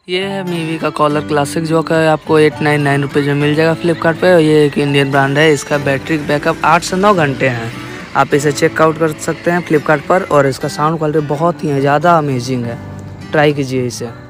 ये है मीवी का कॉलर क्लासिक जो कि आपको 899 रुपीज़ में मिल जाएगा फ्लिपकार्ट पे। और ये एक इंडियन ब्रांड है। इसका बैटरी बैकअप 8 से 9 घंटे हैं। आप इसे चेकआउट कर सकते हैं फ्लिपकार्ट पर। और इसका साउंड क्वालिटी बहुत ही ज़्यादा अमेजिंग है। ट्राई कीजिए इसे।